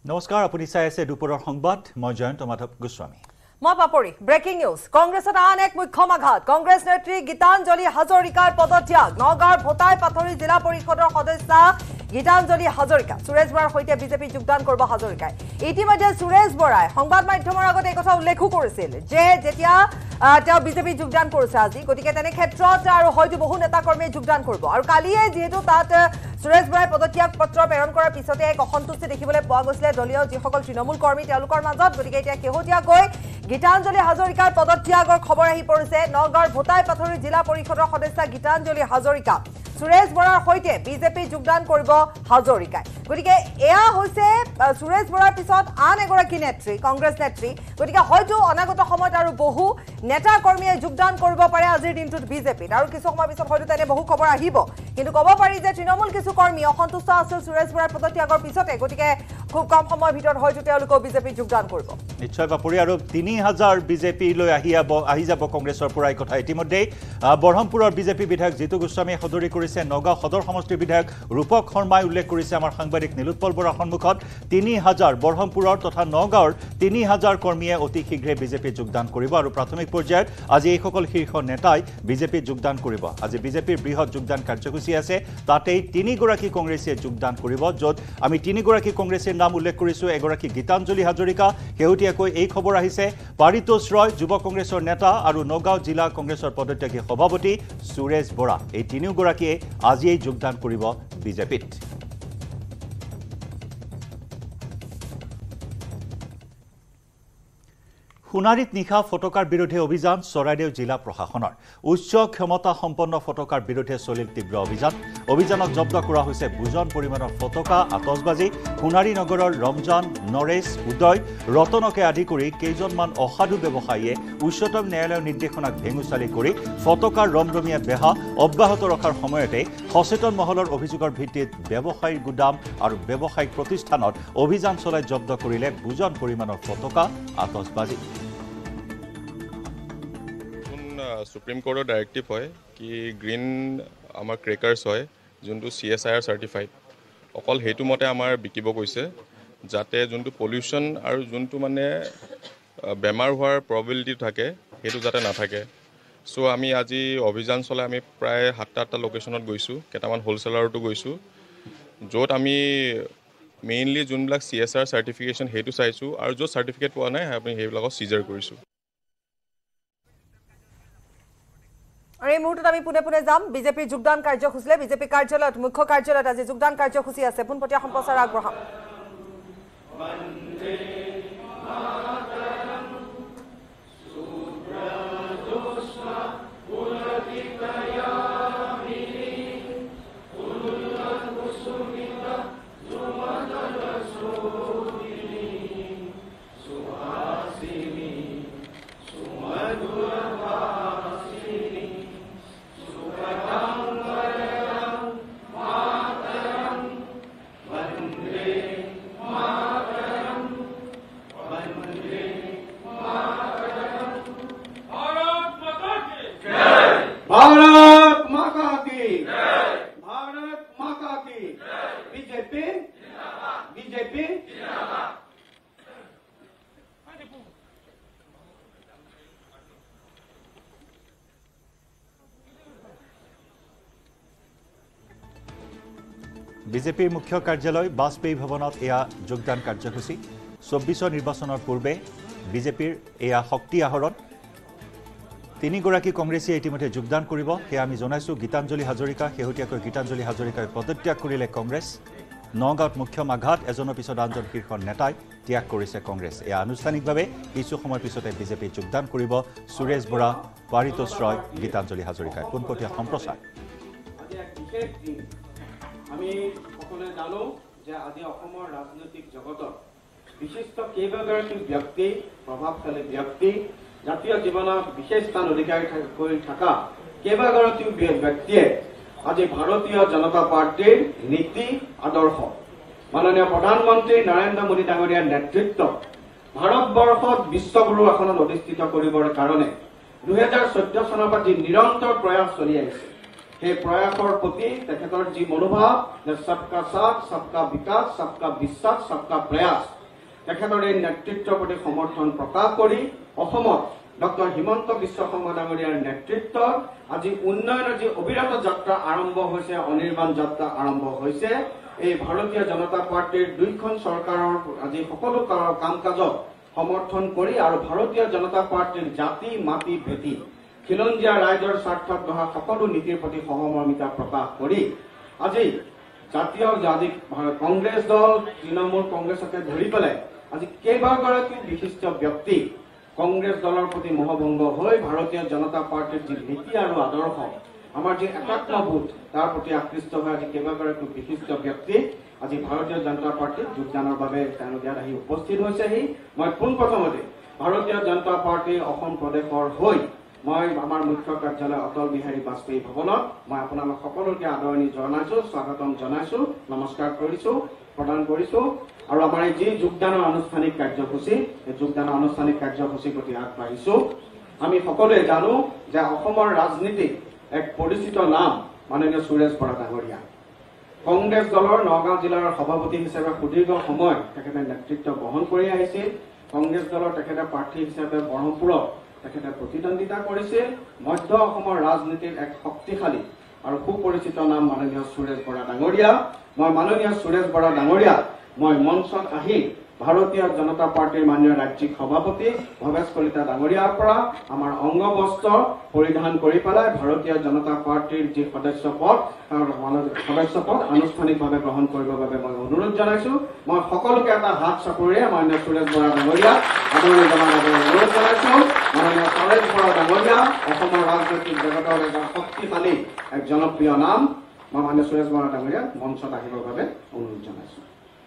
নমস্কাৰ আপুনি চাই আছে দুপৰৰ সংবাদ মই জয়ন্ত মাধৱ গোস্বামী মই পাপৰি ব্ৰেকিং নিউজ কংগ্ৰেছত আন এক মুখ্য মাঘাত কংগ্ৰেছ নেত্ৰী গীতাঞ্জলি হাজৰিকাৰ পদত্যাগ নগাঁৱৰ ভোটাই পাথৰি জিলা পৰিষদৰ সদস্য গীতাঞ্জলি হাজৰিকা সুৰেশ বৰাৰ সৈতে বিজেপি যোগদান কৰিব হাজৰিকাই ইতিমধ্যে সুৰেশ বৰাই সংবাদ মাধ্যমৰ আগতে এই কথা উল্লেখ কৰিছিল যে যেতিয়া তেওঁ বিজেপি যোগদান কৰিছে আজি গতিকে তেনে ক্ষেত্ৰত আৰু হয়তো বহু নেতা কৰ্মী যোগদান কৰিব আৰু কালিয়ে যেহেতু তাত সুৰেশ বৰাই পদত্যাগ পত্ৰ প্ৰেৰণ কৰাৰ পিছতে এক অসন্তুষ্টি দেখিবলৈ পোৱা গৈছিল দলীয় যিসকল তৃণমূল কৰ্মী তেওঁলোকৰ মাজত গতিকে এতিয়া শেহতীয়াকৈ গীতাঞ্জলি হাজৰিকাৰ পদত্যাগৰ খবৰ আহি পৰিছে নগাঁৱৰ ভোটাই পাথৰি জিলা পৰিষদৰ সদস্য গীতাঞ্জলি হাজৰিকা সুৰেশ বৰাৰ সৈতে বিজেপি যোগদান কৰিব হাজৰিকাই গতিকে এয়া হৈছে সুৰেশ বৰাৰ পিছত আন এগৰাকী নেত্ৰী কংগ্ৰেছ নেত্ৰী গতিকে হয়তো অনাগত সময়ত আৰু বহু নেতা কৰ্মীয়ে যোগদান কৰিব পাৰে আজিৰ দিনটোত বিজেপিত আৰু কিছু সময় পিছত হয়তো তেনে বহু খবৰ আহিব কিন্তু ক'ব পাৰি যে তৃণমূল কিছু কৰ্মী অসন্তুষ্ট আছিল সুৰেশ বৰাৰ পদত্যাগৰ পিছতে গতিকে খুব কম সময়ৰ ভিতৰত হয়তো তেওঁলোকে বিজেপি যোগদান কৰিব নিশ্চয় বাপুৰী আৰু 3000 বিজেপি লৈ আহি যাব কংগ্ৰেছৰ পৰা এই কথা ইতিমধ্যে বৰহমপুৰৰ বিজেপি বিধায়ক জিতু গোস্বামীয়ে সদৰি কৰিছে নগাঁও সদৰ সমষ্টিৰ বিধায়ক ৰূপক শৰ্মাই উল্লেখ কৰিছে আমাৰ সাংবাদিক নীলোৎপল বৰাৰ সন্মুখত 3000 বৰহমপুৰৰ তথা নগাঁৱৰ 3000 কৰ্মীয়ে অতি শীঘ্ৰে বিজেপি যোগদান কৰিব আৰু প্ৰাথমিক পৰ্যায়ত আজি এইসকল শীৰ্ষ নেতাই বিজেপি যোগদান কৰিব আজি বিজেপিৰ বৃহৎ যোগদান কাৰ্যসূচী আছে তাতেই 3 গৰাকী কংগ্ৰেছীয়ে যোগদান কৰিব য'ত আমি 3 গৰাকী কংগ্ৰেছীৰ নাম উল্লেখ কৰিছো এগৰাকী গীতাঞ্জলি হাজৰিকা শেহতীয়াকৈ এই খবৰ আহিছে পাৰিতোষ ৰয় যুৱ কংগ্ৰেছৰ নেতা আৰু নগাঁও জিলা কংগ্ৰেছৰ পদত্যাগী সভাপতি সুৰেশ বৰা এই 3 গৰাকীয়ে আজিয়েই যোগদান কৰিব বিজেপিত সোণাৰীত নিশা ফটকাৰ বিৰুদ্ধে অভিযান চৰাইদেউ জিলা প্ৰশাসনৰ উচ্চ ক্ষমতা সম্পন্ন ফটকাৰ বিৰুদ্ধে চলিল তীব্ৰ অভিযানত জব্দ কৰা হৈছে বুজন পৰিমাণৰ ফটকা আতচবাজি সোণাৰী নগৰৰ ৰমজান নৰেশ উদয় ৰতনকে আদি কৰি কেইজনমান অসাধু ব্যৱসায়ীয়ে উচ্চতম ন্যায়ালয়ৰ নিৰ্দেশনাক ভেঙুচালি কৰি ফটকাৰ ৰমৰমীয়া বেহা অব্যাহত ৰখাৰ সময়তে সচেতন মহলৰ অভিযোগৰ ভিত্তিত ব্যৱসায়ীৰ গুদাম আৰু ব্যৱসায়িক প্ৰতিষ্ঠানত অভিযান চলাই জব্দ কৰিলে বুজন পৰিমাণৰ ফটকা আতচবাজি সুপ্ৰিম কোৰ্টৰ ডাইৰেক্টিভ হয় কি গ্ৰীণ আমাৰ ক্ৰেকাৰ্ছ হয় যোনটো CSIR চাৰ্টিফাইড অকল সেইটো মতে আমাৰ বিকিব কৈছে যাতে যোনটো পলিউশ্যন আৰু যোনটো মানে বেমাৰ হোৱাৰ প্ৰবেবিলিটি থাকে সেইটো যাতে নাথাকে সো আমি আজি অভিযান চলাই আমি প্ৰায় 7-8টা লোকেশ্যনত গৈছোঁ কেইটামান হোলচেলাৰতো গৈছোঁ য'ত আমি মেইনলি যোনবিলাক CSR চাৰ্টিফিকেশ্যন সেইটো চাইছোঁ আৰু য'ত চাৰ্টিফিকেট পোৱা নাই আমি সেইবিলাকক চিজাৰ কৰিছোঁ এই মুহূৰ্তত আমি পুনে যাম বিজেপি যোগদান কাৰ্যসূচীলে বিজেপি কাৰ্যালয়ত মুখ্য কাৰ্যালয়ত আজি যোগদান কাৰ্যসূচী আছে পোনপটীয়া সম্প্ৰচাৰ আগবঢ়াম भारत माता की भारत माता की बीजेपी बीजेपी বিজেপিৰ মুখ্য কাৰ্যালয় বাজপেয়ী ভৱনত এয়া যোগদান কাৰ্যসূচী 24 নিৰ্বাচনৰ পূৰ্বে বিজেপিৰ এয়া শক্তি আহৰণ 3 গৰাকী কংগ্ৰেছীয়ে ইতিমধ্যে যোগদান কৰিব সেয়া আমি জনাইছো গীতাঞ্জলি হাজৰিকা শেহতীয়াকৈ গীতাঞ্জলি হাজৰিকাই পদত্যাগ কৰিলে কংগ্ৰেছ নগাঁৱত মুখ্য মাঘাত এজনৰ পিছত আনজন শীৰ্ষ নেতাই ত্যাগ কৰিছে কংগ্ৰেছ এয়া আনুষ্ঠানিকভাৱে কিছু সময়ৰ পিছতে বিজেপি যোগদান কৰিব সুৰেশ বৰা পাৰিতোষ ৰয় গীতাঞ্জলি হাজৰিকাই পোনপটীয়া সম্প্ৰচাৰ আমি সকলোৱে জানো যে আজি অসমৰ ৰাজনৈতিক জগতত বিশিষ্ট কেইবাগৰাকী ব্যক্তি প্ৰভাৱশালী ব্যক্তি জাতীয় জীৱনত বিশেষ স্থান অধিকাৰ কৰি থকা কেইবাগৰাকী ব্যক্তিয়ে আজি ভাৰতীয় জনতা পাৰ্টিৰ নীতি আদৰ্শ মাননীয় প্ৰধানমন্ত্ৰী নৰেন্দ্ৰ মোদী ডাঙৰীয়াৰ নেতৃত্বত ভাৰতবৰ্ষত বিশ্বগুৰু আসনত অধিষ্ঠিত কৰিবৰ কাৰণে 2014 চনৰ পৰা যি নিৰন্তৰ প্ৰয়াস চলি আহিছে সেই প্ৰয়াসৰ প্ৰতি তেখেতৰ যি মনোভাৱ যে সবকা সাথ সবকা বিকাশ সবকা বিশ্বাস সবকা প্ৰয়াস তেখেতৰ এই নেতৃত্বৰ প্ৰতি সমৰ্থন প্ৰকাশ কৰি অসমত ডক্টৰ হিমন্ত বিশ্ব শৰ্মা ডাঙৰীয়াৰ নেতৃত্বত আজি উন্নয়নৰ যি অবিৰত যাত্ৰা আৰম্ভ হৈছে, অনিৰ্বাণ যাত্ৰা আৰম্ভ হৈছে, এই ভাৰতীয় জনতা পাৰ্টিৰ দুইখন চৰকাৰৰ আজি সকলো কাম কাজক সমৰ্থন কৰি আৰু ভাৰতীয় জনতা পাৰ্টিৰ জাতি মাটি ভেটি খিলঞ্জীয়া ৰাইজৰ স্বাৰ্থত গঢ়া সকলো নীতিৰ প্ৰতি সহমৰ্মিতা প্ৰকাশ কৰি আজি জাতীয় কংগ্ৰেছ দল, তৃণমূল কংগ্ৰেছকে ধৰি পেলাই আজি কেইবাগৰাকী বিশিষ্ট ব্যক্তি কংগ্ৰেছ দলৰ প্ৰতি মোহভংগ হৈ ভাৰতীয় জনতা পাৰ্টিৰ যি নীতি আৰু আদৰ্শ, আমাৰ যি একাত্মবোধ তাৰ প্ৰতি আকৃষ্ট হৈ আজি কেইবাগৰাকী বিশিষ্ট ব্যক্তি আজি ভাৰতীয় জনতা পাৰ্টিত যোগদানৰ বাবে তেওঁলোক ইয়াত আহি উপস্থিত হৈছেহি। মই পোনপ্ৰথমতে ভাৰতীয় জনতা পাৰ্টিৰ অসম প্ৰদেশৰ হৈ মই আমাৰ মুখ্য কাৰ্যালয় অটল বিহাৰী বাজপেয়ী ভৱনত মই আপোনালোক সকলোকে আদৰণি জনাইছো, স্বাগতম জনাইছো, নমস্কাৰ কৰিছো, প্ৰদান কৰিছো। আৰু আমাৰ এই যি যোগদানৰ আনুষ্ঠানিক কাৰ্যসূচী, এই যোগদানৰ আনুষ্ঠানিক কাৰ্যসূচীৰ প্ৰতি আগবাঢ়িছো। আমি সকলোৱে জানো যে অসমৰ ৰাজনীতিত এক পৰিচিত নাম মাননীয় সুৰেশ বৰা ডাঙৰীয়া। কংগ্ৰেছ দলৰ নগাঁও জিলাৰ সভাপতি হিচাপে সুদীৰ্ঘ সময় তেখেতে নেতৃত্ব বহন কৰি আহিছিল। কংগ্ৰেছ দলৰ তেখেতে প্ৰাৰ্থী হিচাপে ব্ৰহ্মপুৰত তেখেতে প্ৰতিদ্বন্দ্বিতা কৰিছিল। মধ্য অসমৰ ৰাজনীতিৰ এক শক্তিশালী আৰু সুপৰিচিত নাম মাননীয় সুৰেশ বৰা ডাঙৰীয়া। মই মাননীয় সুৰেশ বৰা ডাঙৰীয়া মই মঞ্চত আহি ভাৰতীয় জনতা পাৰ্টিৰ মাননীয় ৰাজ্যিক সভাপতি ভৱেশ কলিতা ডাঙৰীয়াৰ পৰা আমাৰ অংগবস্ত্ৰ পৰিধান কৰি পেলাই ভাৰতীয় জনতা পাৰ্টিৰ যি সদস্যপদ আনুষ্ঠানিকভাৱে গ্ৰহণ কৰিবৰ বাবে মই অনুৰোধ জনাইছো। মই সকলোকে এটা হাত চাপৰিৰে মাননীয় সুৰেশ বৰা ডাঙৰীয়াক আদৰণি জনাবলৈ অনুৰোধ জনাইছো। মাননীয় সুৰেশ বৰা ডাঙৰীয়া অসমৰ ৰাজনৈতিক জগতৰ এটা শক্তিশালী এক জনপ্ৰিয় নাম। মই মাননীয় সুৰেশ বৰা ডাঙৰীয়াক মঞ্চত আহিবৰ বাবে অনুৰোধ জনাইছো।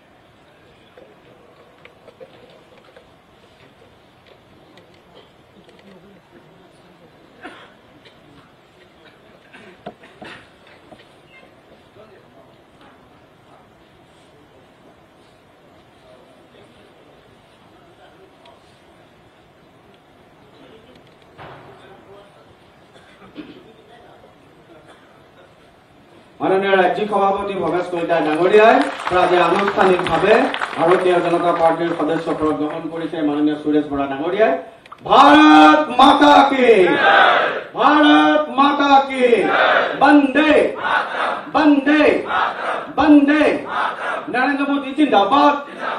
মাননীয় ৰাজ্যিক সভাপতি ভৱেশ কলিতা ডাঙৰীয়াই আজি আনুষ্ঠানিকভাৱে ভাৰতীয় জনতা পাৰ্টিৰ সদস্যপদ গ্ৰহণ কৰিছে। মাননীয় সুৰেশ বৰা ডাঙৰীয়াই ভাৰত মাতা কি, ভাৰত মাতা কি, বন্দে বন্দে বন্দে, নৰেন্দ্ৰ মোদী জিন্দাবাদ।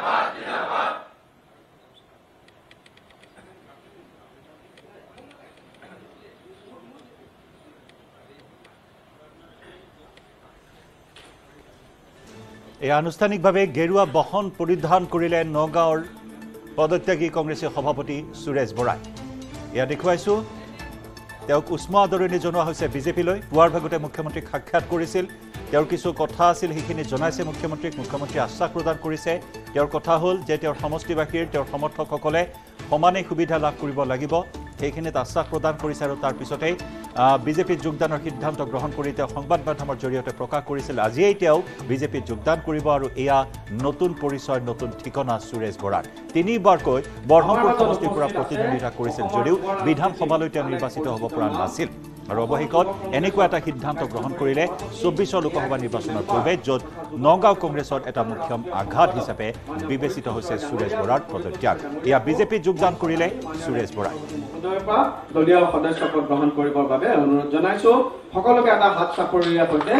এই আনুষ্ঠানিকভাৱে গেৰুৱা বহন পৰিধান কৰিলে নগাঁৱৰ পদত্যাগী কংগ্ৰেছীয় সভাপতি সুৰেশ বৰাই। এয়া দেখুৱাইছো তেওঁক উষ্ম আদৰণি জনোৱা হৈছে বিজেপিলৈ। পুৱাৰ ভাগতে মুখ্যমন্ত্ৰীক সাক্ষাৎ কৰিছিল, তেওঁৰ কিছু কথা আছিল সেইখিনি জনাইছে মুখ্যমন্ত্ৰীক। মুখ্যমন্ত্ৰীয়ে আশ্বাস প্ৰদান কৰিছে। তেওঁৰ কথা হ'ল যে তেওঁৰ সমষ্টিবাসীৰ তেওঁৰ সমৰ্থকসকলে সমানে সুবিধা লাভ কৰিব লাগিব, সেইখিনিত আশ্বাস প্ৰদান কৰিছে। আৰু তাৰ পিছতেই বিজেপিত যোগদানৰ সিদ্ধান্ত গ্ৰহণ কৰি তেওঁ সংবাদ মাধ্যমৰ জৰিয়তে প্ৰকাশ কৰিছিল আজিয়েই তেওঁ বিজেপিত যোগদান কৰিব। আৰু এয়া নতুন পৰিচয়, নতুন ঠিকনা সুৰেশ বৰাৰ। তিনিবাৰকৈ বৰহমপুৰ সমষ্টিৰ পৰা প্ৰতিদ্বন্দ্বিতা কৰিছিল যদিও বিধানসভালৈ তেওঁ নিৰ্বাচিত হ'ব পৰা নাছিল। আৰু অৱশেষত এনেকুৱা এটা সিদ্ধান্ত গ্ৰহণ কৰিলে ২৪ লোকসভা নিৰ্বাচনৰ পূৰ্বে, য'ত নগাঁও কংগ্ৰেছৰ এটা মুখ্যম আঘাত হিচাপে বিবেচিত হৈছে সুৰেশ বৰাৰ পদত্যাগ। এয়া বিজেপিত যোগদান কৰিলে সুৰেশ বৰাই। দলীয় সদস্যপদ গ্ৰহণ কৰিবৰ বাবে অনুৰোধ জনাইছো। সকলোকে এটা হাত চাপৰিৰে সৈতে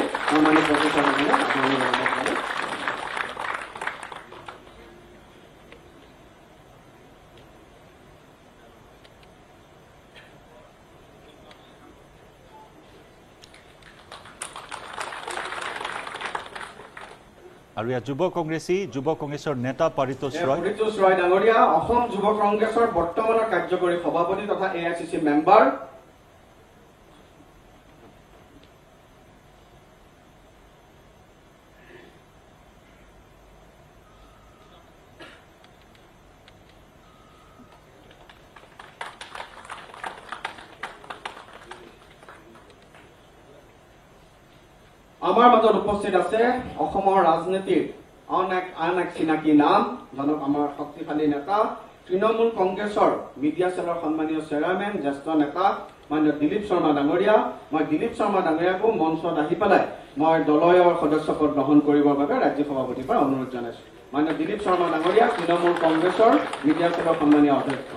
আৰু ইয়াত যুৱ কংগ্ৰেছৰ নেতা পাৰিতোষ ৰয় ডাঙৰীয়া অসম যুৱ কংগ্ৰেছৰ বৰ্তমানৰ কাৰ্যকৰী সভাপতি তথা AICC মেম্বাৰ। আমাৰ মাজত উপস্থিত আছে অসমৰ ৰাজনীতিৰ আন এক চিনাকি নাম, জনক আমাৰ শক্তিশালী নেতা, তৃণমূল কংগ্ৰেছৰ মিডিয়া সেলৰ সন্মানীয় চেয়াৰমেন, জ্যেষ্ঠ নেতা মাননীয় দিলীপ শৰ্মা ডাঙৰীয়া। মই দিলীপ শৰ্মা ডাঙৰীয়াকো মঞ্চত আহি পেলাই মই দলৰ সদস্যপদ গ্ৰহণ কৰিবৰ বাবে ৰাজ্যিক সভাপতিৰ পৰা অনুৰোধ জনাইছো। মাননীয় দিলীপ শৰ্মা ডাঙৰীয়া তৃণমূল কংগ্ৰেছৰ মিডিয়া সেলৰ সন্মানীয় অধ্যক্ষ।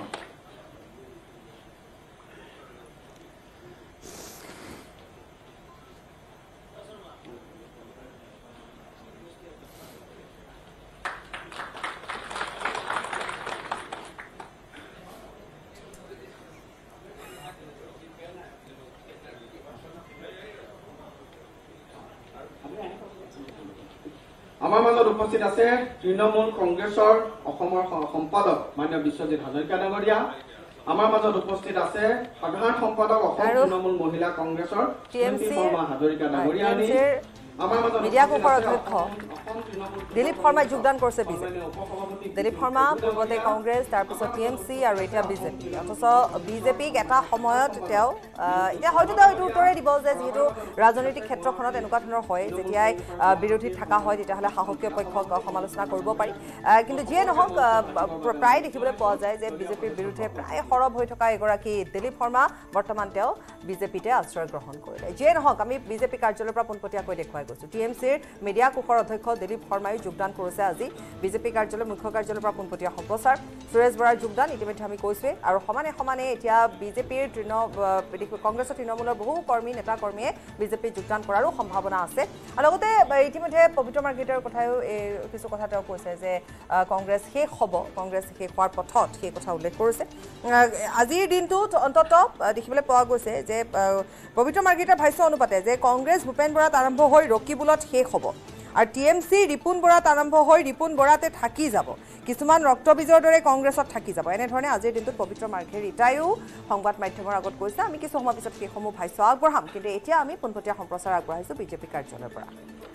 আমাৰ মাজত উপস্থিত আছে তৃণমূল কংগ্ৰেছৰ অসমৰ সম্পাদক মাননীয় বিশ্বজিৎ হাজৰিকা ডাঙৰীয়া। আমাৰ মাজত উপস্থিত আছে সাধাৰণ সম্পাদক অসম তৃণমূল মহিলা কংগ্ৰেছৰ শৰ্মা হাজৰিকা ডাঙৰীয়া। মিডিয়া কোষৰ অধ্যক্ষ দিলীপ শৰ্মাই যোগদান কৰিছে বিজেপি। দিলীপ শৰ্মা পূৰ্বতে কংগ্ৰেছ, তাৰপিছত TMC আৰু এতিয়া বিজেপি। অথচ বিজেপিক এটা সময়ত তেওঁ এতিয়া হয়তো তেওঁ এইটো উত্তৰে দিব যে যিহেতু ৰাজনৈতিক ক্ষেত্ৰখনত এনেকুৱা ধৰণৰ হয় যেতিয়াই বিৰোধীত থকা হয় তেতিয়াহ'লে শাসকীয় পক্ষক সমালোচনা কৰিব পাৰি। কিন্তু যিয়ে নহওক প্ৰায় দেখিবলৈ পোৱা যায় যে বিজেপিৰ বিৰুদ্ধে প্ৰায় সৰব হৈ থকা এগৰাকী দিলীপ শৰ্মা বৰ্তমান তেওঁ বিজেপিতে আশ্ৰয় গ্ৰহণ কৰিলে। যিয়ে নহওক আমি বিজেপি কাৰ্যালয়ৰ পৰা পোনপটীয়াকৈ দেখুৱাই গৈছোঁ। TMCৰ মিডিয়া কোষৰ অধ্যক্ষ দিলীপ শৰ্মাই যোগদান কৰিছে আজি বিজেপি কাৰ্যালয় মুখ্য কাৰ্যালয়ৰ পৰা পোনপটীয়া সম্প্ৰচাৰ। সুৰেশ বৰাৰ যোগদান ইতিমধ্যে আমি কৈছোৱেই। আৰু সমানে সমানে এতিয়া বিজেপিৰ কংগ্ৰেছৰ তৃণমূলৰ বহু কৰ্মী নেতা কৰ্মীয়ে বিজেপিত যোগদান কৰাৰো সম্ভাৱনা আছে। আৰু লগতে ইতিমধ্যে পবিত্ৰ মাৰ্ঘেৰিটাৰ কথাও কিছু কথা তেওঁ কৈছে যে কংগ্ৰেছ শেষ হ'ব, কংগ্ৰেছ শেষ হোৱাৰ পথত সেই কথা উল্লেখ কৰিছে। আজিৰ দিনটোত অন্ততঃ দেখিবলৈ পোৱা গৈছে যে পবিত্ৰ মাৰ্ঘেৰিটাৰ ভাষ্য অনুপাতে যে কংগ্ৰেছ ভূপেন বৰাত আৰম্ভ হৈ ৰকিবুলত শেষ হ'ব আৰু TMC ৰিপুণ বৰাত আৰম্ভ হৈ ৰিপুণ বৰাতে থাকি যাব, কিছুমান ৰক্তবীজৰ দৰে কংগ্ৰেছত থাকি যাব। এনেধৰণে আজিৰ দিনটোত পবিত্ৰ মাৰ্ঘেৰিটায়ো সংবাদ মাধ্যমৰ আগত কৈছে। আমি কিছু সময় পিছত সেইসমূহ ভাষ্য আগবঢ়াম, কিন্তু এতিয়া আমি পোনপটীয়া সম্প্ৰচাৰ আগবঢ়াইছোঁ বিজেপি কাৰ্যালয়ৰ পৰা।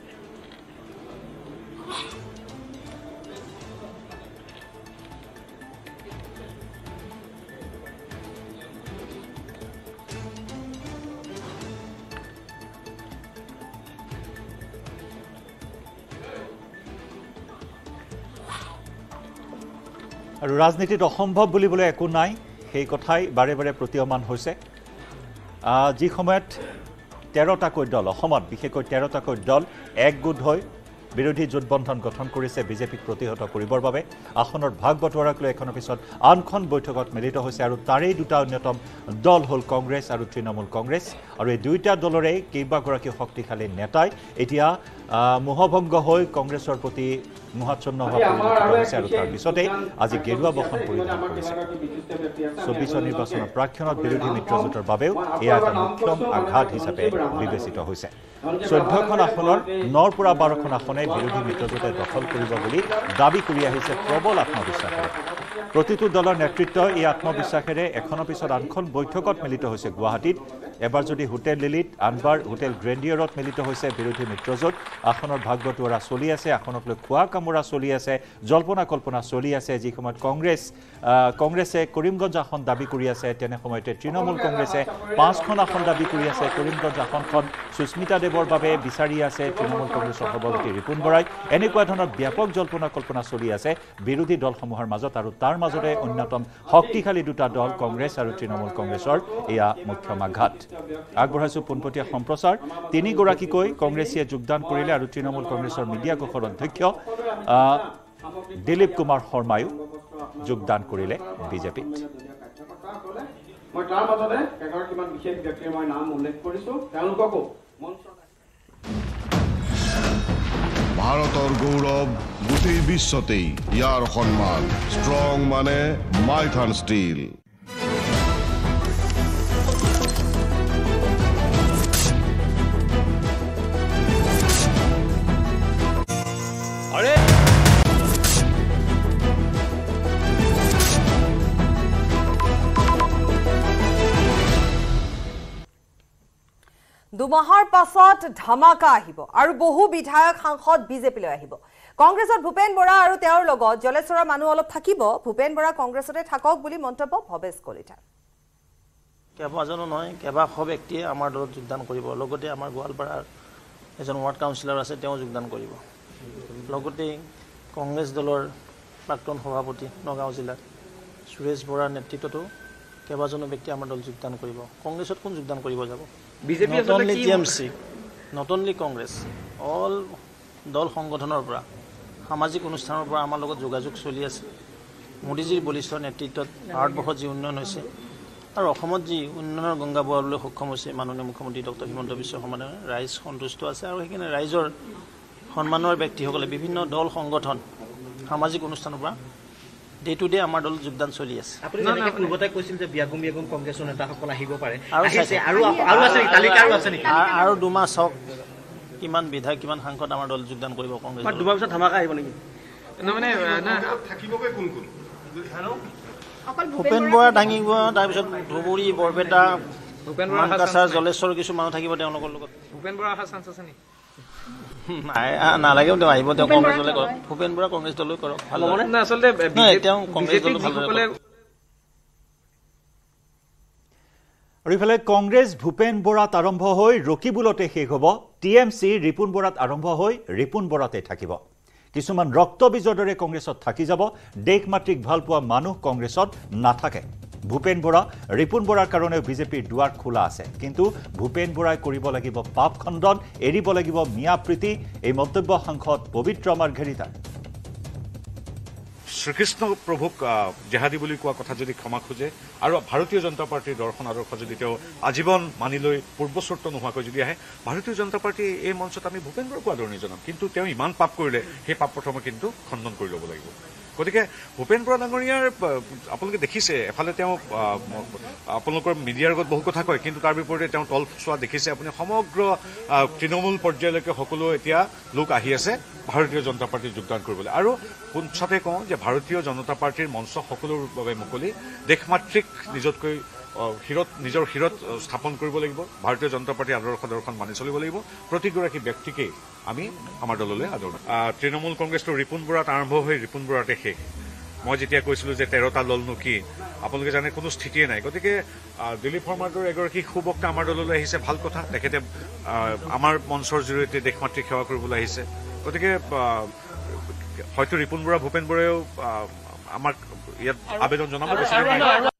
আৰু ৰাজনীতিত অসম্ভৱ বুলিবলৈ একো নাই, সেই কথাই বাৰে বাৰে প্ৰতীয়মান হৈছে। যি সময়ত 13টাকৈ দল, অসমত বিশেষকৈ 13টাকৈ দল একগোট হৈ বিৰোধী জোটবন্ধন গঠন কৰিছে বিজেপিক প্ৰতিহত কৰিবৰ বাবে, আসনৰ ভাগ বটোৱাৰাক লৈ এখনৰ পিছত আনখন বৈঠকত মিলিত হৈছে। আৰু তাৰেই দুটা অন্যতম দল হ'ল কংগ্ৰেছ আৰু তৃণমূল কংগ্ৰেছ। আৰু এই দুয়োটা দলৰে কেইবাগৰাকী শক্তিশালী নেতাই এতিয়া মোহভংগ হৈ কংগ্ৰেছৰ প্ৰতি মোহাচ্ছন্ন হোৱা পৰিলক্ষিত হৈছে। আৰু তাৰ পিছতেই আজি গেৰুৱা বসন পৰিধান কৰিছে। 24 নিৰ্বাচনৰ প্ৰাক্ষণত বিৰোধী মিত্ৰজোঁটৰ বাবেও এয়া এটা মুখ্যম আঘাত হিচাপে বিবেচিত হৈছে। 14খন আসনৰ 9ৰ পৰা 12খন আসনে বিৰোধী মিত্ৰজোঁটে দখল কৰিব বুলি দাবী কৰি আহিছে প্ৰবল আত্মবিশ্বাসেৰে। প্ৰতিটো দলৰ নেতৃত্বই এই আত্মবিশ্বাসেৰে এখনৰ পিছত আনখন বৈঠকত মিলিত হৈছে গুৱাহাটীত। এবাৰ যদি হোটেল লিলিত, আনবাৰ হোটেল গ্ৰেণ্ডিয়ৰত মিলিত হৈছে বিৰোধী মিত্ৰজোঁট। আসনৰ ভাগ বটোৱাৰা চলি আছে, আসনক লৈ খোৱা কামোৰা চলি আছে, জল্পনা কল্পনা চলি আছে। যি সময়ত কংগ্ৰেছে কৰিমগঞ্জ আসন দাবী কৰি আছে, তেনে সময়তে তৃণমূল কংগ্ৰেছে 5খন আসন দাবী কৰি আছে। কৰিমগঞ্জ আসনখন সুস্মিতা দেৱৰ বাবে বিচাৰি আছে তৃণমূল কংগ্ৰেছৰ সভাপতি ৰিপুণ বৰাই। এনেকুৱা ধৰণৰ ব্যাপক জল্পনা কল্পনা চলি আছে বিৰোধী দলসমূহৰ মাজত। আৰু তাৰ মাজতে অন্যতম শক্তিশালী দুটা দল কংগ্ৰেছ আৰু তৃণমূল কংগ্ৰেছৰ এয়া মুখ্যম আঘাত। আগবঢ়াইছোঁ পোনপটীয়া সম্প্ৰচাৰ। 3গৰাকীকৈ কংগ্ৰেছীয়ে যোগদান কৰিলে আৰু তৃণমূল কংগ্ৰেছৰ মিডিয়া কোষৰ অধ্যক্ষ দিলীপ কুমাৰ শৰ্মায়ো যোগদান কৰিলে বিজেপিত। মই তাৰ মাজতে এগৰাকীমান বিশেষ ব্যক্তিৰ মই নাম উল্লেখ কৰিছোঁ, তেওঁলোককো ভাৰতৰ গৌৰৱ গোটেই বিশ্বতেই ইয়াৰ সন্মান। ষ্ট্ৰং মানে মাইথান ষ্টীল। দুমাহৰ পাছত ধামাকা আহিব আৰু বহু বিধায়ক সাংসদ বিজেপিলৈ আহিব। কংগ্ৰেছত ভূপেন বৰা আৰু তেওঁৰ লগত জলেশ্বৰৰ মানুহ অলপ থাকিব। ভূপেন বৰা কংগ্ৰেছতে থাকক বুলি মন্তব্য ভৱেশ কলিতাৰ। কেইবাজনো নহয়, কেইবাশ ব্যক্তিয়ে আমাৰ দলত যোগদান কৰিব। লগতে আমাৰ গোৱালপাৰাৰ এজন ৱাৰ্ড কাউন্সিলৰ আছে, তেওঁ যোগদান কৰিব। লগতে কংগ্ৰেছ দলৰ প্ৰাক্তন সভাপতি নগাঁও জিলাত সুৰেশ বৰাৰ নেতৃত্বতো কেইবাজনো ব্যক্তি আমাৰ দল যোগদান কৰিব। কংগ্ৰেছত কোন যোগদান কৰিব যাব? Not only TMC, not only Congress, all দল সংগঠনৰ পৰা সামাজিক অনুষ্ঠানৰ পৰা আমাৰ লগত যোগাযোগ চলি আছে মোদীজীৰ বলিষ্ঠ নেতৃত্বত ভাৰতবৰ্ষত যি উন্নয়ন হৈছে আৰু অসমত যি উন্নয়নৰ গংগা বহাবলৈ সক্ষম হৈছে মাননীয় মুখ্যমন্ত্ৰী ডক্টৰ হিমন্ত বিশ্ব শৰ্মাৰ ৰাইজ সন্তুষ্ট আছে আৰু সেইকাৰণে ৰাইজৰ সন্মানৰ ব্যক্তিসকলে বিভিন্ন দল সংগঠন সামাজিক অনুষ্ঠানৰ পৰা ডে টু ডে আমাৰ দলত যোগদান চলি আছে আপুনি যেনেকৈ পূৰ্বতে কৈছিল যে বিয়াগুম কংগ্ৰেছৰ নেতাসকল আহিব পাৰে আৰু 2 মাহ চাওক কিমান বিধায়ক কিমান সাংসদ আমাৰ দলত যোগদান কৰিব কংগ্ৰেছ 2 মাহ পিছত ধামাকা আহিব নেকি ভূপেন বৰা দাঙিব তাৰপিছত ধুবুৰী বৰপেটা মানকাছাৰ জলেশ্বৰ কিছু মানুহ থাকিব তেওঁলোকৰ লগত ভূপেন বৰা অহা চান্স আছে নেকি নালাগে তেওঁ আহিব তেওঁ কংগ্ৰেছ দলে কৰক ভূপেন বৰা কংগ্ৰেছ দলে কৰক ভাল আচলতে তেওঁ কংগ্ৰেছ দলে ভাল আৰু ইফালে কংগ্ৰেছ ভূপেন বৰাত আৰম্ভ হৈ ৰকিবুলতে শেষ হ'ব টিএমচি ৰিপুন বৰাত আৰম্ভ হৈ ৰিপুন বৰাতে থাকিব কিছুমান ৰক্তবীজৰ দৰে কংগ্ৰেছত থাকি যাব দেশ মাতৃক ভাল পোৱা মানুহ কংগ্ৰেছত নাথাকে ভূপেন বৰা ৰিপুন বৰাৰ কাৰণেও বিজেপিৰ দুৱাৰ খোলা আছে কিন্তু ভূপেন বৰাই কৰিব লাগিব পাপ খণ্ডন এৰিব লাগিব মিয়া প্ৰীতি এই মন্তব্য সাংসদ পবিত্ৰ মাৰ্ঘেৰিটা শ্ৰীকৃষ্ণ প্ৰভুক জেহাদী বুলি কোৱা কথা যদি ক্ষমা খোজে আৰু ভাৰতীয় জনতা পাৰ্টিৰ দৰ্শন আদৰ্শ যদি তেওঁ আজীৱন মানি লৈ পূৰ্বচৰ্ত নোহোৱাকৈ যদি আহে ভাৰতীয় জনতা পাৰ্টি এই মঞ্চত আমি ভূপেন বৰাক আদৰণি জনাম কিন্তু তেওঁ ইমান পাপ কৰিলে সেই পাপ প্ৰথমে কিন্তু খণ্ডন কৰি ল'ব লাগিব গতিকে ভূপেন বৰা ডাঙৰীয়াৰ আপোনালোকে দেখিছে এফালে তেওঁ আপোনালোকৰ মিডিয়াৰ আগত বহু কথা কয় কিন্তু তাৰ বিপৰীতে তেওঁ তল চোৱা দেখিছে আপুনি সমগ্ৰ তৃণমূল পৰ্যায়লৈকে সকলো এতিয়া লোক আহি আছে ভাৰতীয় জনতা পাৰ্টিত যোগদান কৰিবলৈ আৰু পোনছাতে কওঁ যে ভাৰতীয় জনতা পাৰ্টিৰ মঞ্চ সকলোৰ বাবে মুকলি দেশমাতৃক নিজতকৈ নিজৰ শিৰত স্থাপন কৰিব লাগিব ভাৰতীয় জনতা পাৰ্টিৰ আদৰ্শ দৰ্শন মানি চলিব লাগিব প্ৰতিগৰাকী ব্যক্তিকেই আমি আমাৰ দললৈ আদৰণি তৃণমূল কংগ্ৰেছটো ৰিপুন বৰাত আৰম্ভ হৈ ৰিপুন বৰাতে শেষ মই যেতিয়া কৈছিলোঁ যে 13টা দলনো কি আপোনালোকে জানে কোনো স্থিতিয়ে নাই গতিকে দিলীপ শৰ্মাৰ দৰে এগৰাকী সুবক্তা আমাৰ দললৈ আহিছে ভাল কথা তেখেতে আমাৰ মঞ্চৰ জৰিয়তে দেশমাতৃক সেৱা কৰিবলৈ আহিছে গতিকে হয়তো ৰিপুন বৰা ভূপেন বৰাইও আমাক ইয়াত আবেদন জনাব